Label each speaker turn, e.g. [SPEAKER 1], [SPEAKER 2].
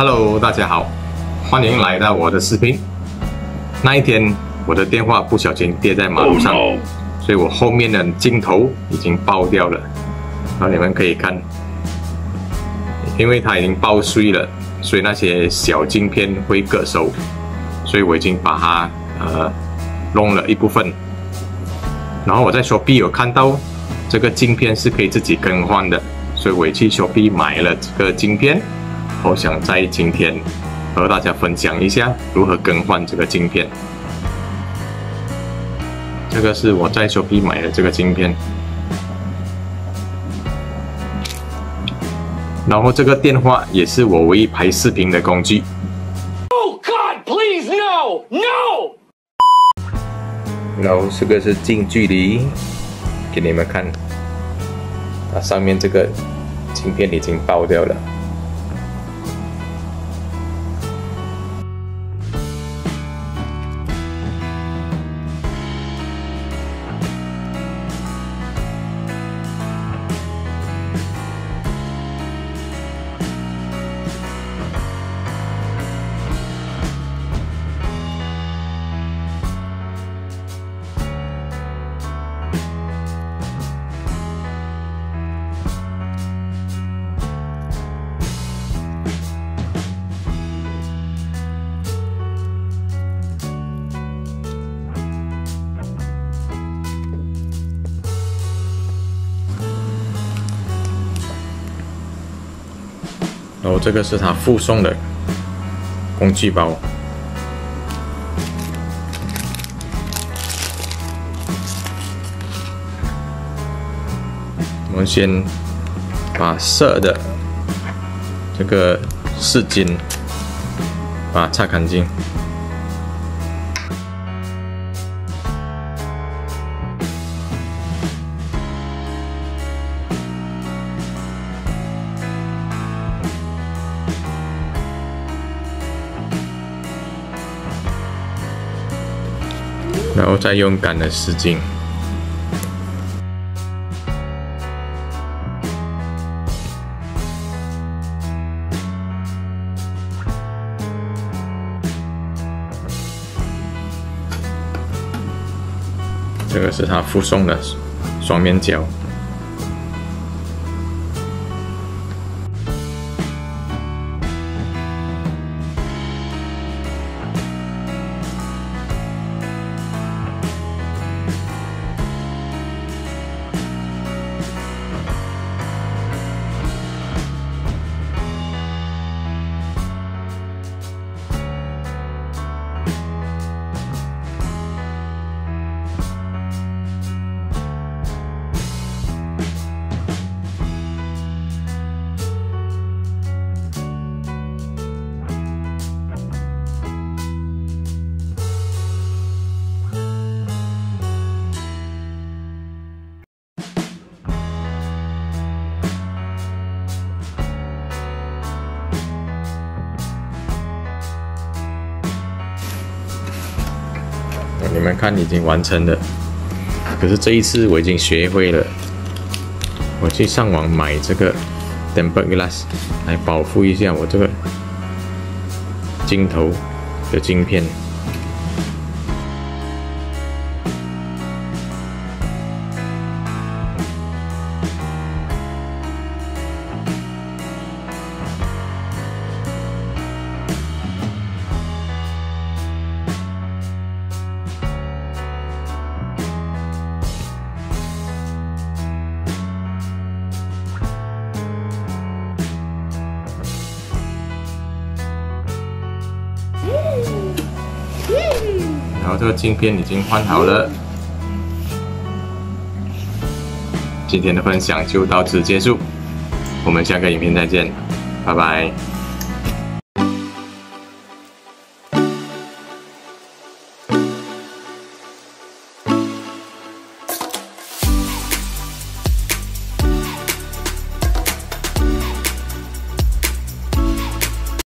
[SPEAKER 1] Hello， 大家好，欢迎来到我的视频。那一天，我的电话不小心跌在马路上，所以我后面的镜头已经爆掉了。然后你们可以看，因为它已经爆碎了，所以那些小镜片会割手，所以我已经把它弄了一部分。然后我在 Shopee 有看到这个镜片是可以自己更换的，所以我也去 Shopee 买了这个镜片。我想在今天和大家分享一下如何更换这个镜片。这个是我在 Shopee 买的这个镜片，然后这个电话也是我唯一拍视频的工具。
[SPEAKER 2] Oh God, please no, no!
[SPEAKER 1] 然后这个是近距离给你们看，它上面这个镜片已经爆掉了。然后这个是他附送的工具包，我们先把色的这个湿巾把它擦干净。然后再用干的湿巾，这个是他附送的双面胶。你们看，已经完成了。可是这一次我已经学会了，我去上网买这个 tempered glass 来保护一下我这个镜头的镜片。然后这个镜片已经换好了。今天的分享就到此结束，我们下个影片再见，拜拜。